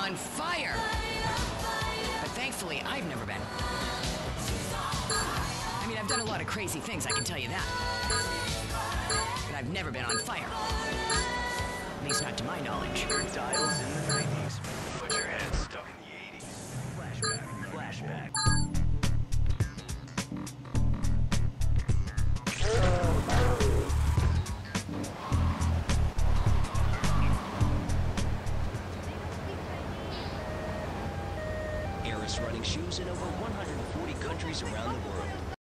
on fire. But thankfully, I've never been. I mean, I've done a lot of crazy things, I can tell you that. But I've never been on fire. At least not to my knowledge. Dials in the 90s. Put your head stuck in the 80s. Flashback. Aris running shoes in over 140 countries around the world.